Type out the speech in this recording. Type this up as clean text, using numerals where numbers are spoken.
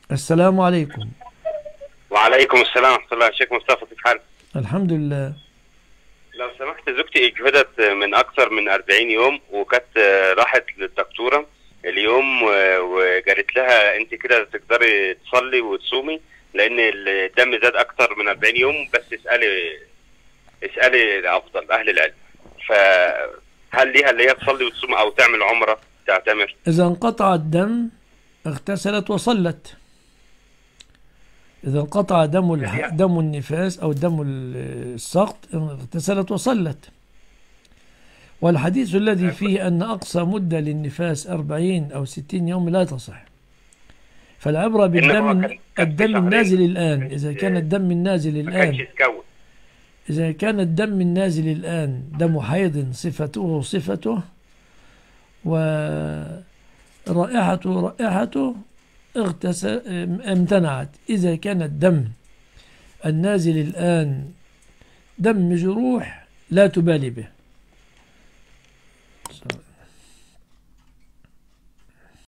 السلام عليكم. وعليكم السلام ورحمة الله. شيخ مصطفى، كيف حالك؟ الحمد لله. لو سمحت، زوجتي اجهدت من أكثر من 40 يوم، وكانت راحت للدكتورة اليوم وقالت لها أنت كده تقدري تصلي وتصومي، لأن الدم زاد أكثر من 40 يوم، بس اسألي أفضل أهل العلم. فهل ليها اللي هي تصلي وتصوم أو تعمل عمرة تعتمر؟ إذا انقطع الدم اغتسلت وصلت. إذا انقطع دم النفاس أو دم السقط اغتسلت وصلت. والحديث الذي فيه أن أقصى مدة للنفاس 40 أو 60 يوم لا تصح. فالعبرة إن هو كان في الدم شهرين، النازل الآن. إذا كان الدم النازل ما كانش الآن يتكون. إذا كان الدم النازل الآن دم حيض صفته ورائحته امتنعت. إذا كان الدم النازل الآن دم جروح لا تبالي به.